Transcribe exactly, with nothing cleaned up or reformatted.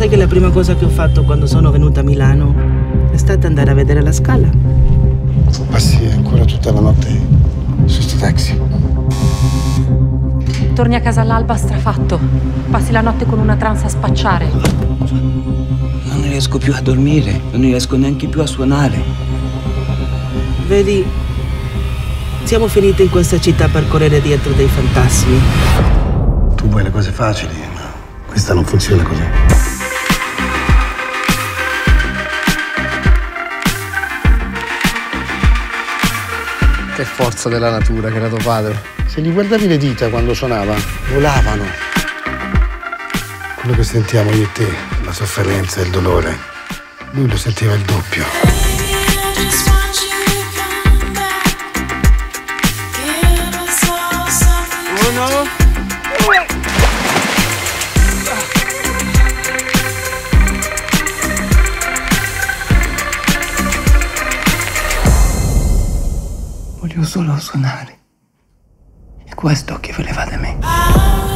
sai che la prima cosa che ho fatto quando sono venuta a Milano è stata andare a vedere la Scala. Passi ancora tutta la notte su sto taxi. Torni a casa all'alba strafatto. Passi la notte con una trance a spacciare. Non ne riesco più a dormire, non ne riesco neanche più a suonare. Vedi, siamo finite in questa città per correre dietro dei fantasmi. Tu vuoi le cose facili, ma questa non funziona così. Che forza della natura che era tuo padre. Se gli guardavi le dita quando suonava, volavano. Quello che sentiamo io e te, la sofferenza e il dolore, lui lo sentiva il doppio. Uno, due. Voglio solo suonare. È questo che voleva da me.